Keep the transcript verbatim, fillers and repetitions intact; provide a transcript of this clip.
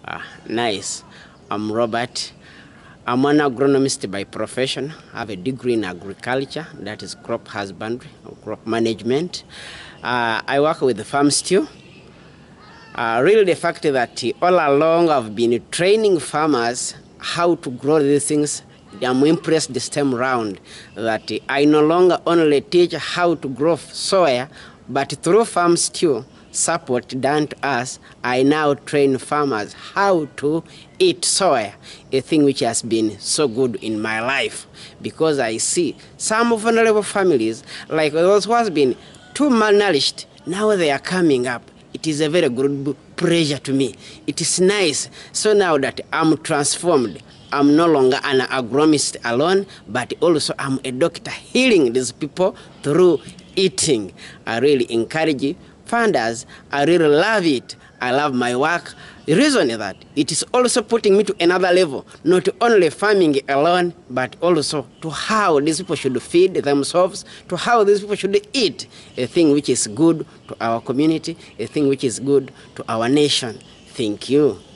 Ah, nice. I'm Robert. I'm an agronomist by profession. I have a degree in agriculture, that is crop husbandry or crop management. Uh, I work with the farm STEW. Uh, really the fact that all along I've been training farmers how to grow these things. I'm impressed this time round that I no longer only teach how to grow soya, but through farm STEW support done to us, I now train farmers how to eat soya, a thing which has been so good in my life, because I see some vulnerable families, like those who has been too malnourished, now they are coming up. It is a very good pleasure to me. It is nice. So now that I'm transformed, I'm no longer an agronomist alone, but also I'm a doctor healing these people through eating. I really encourage you. Funders, I really love it. I love my work. The reason is that it is also putting me to another level, not only farming alone, but also to how these people should feed themselves, to how these people should eat, a thing which is good to our community, a thing which is good to our nation. Thank you.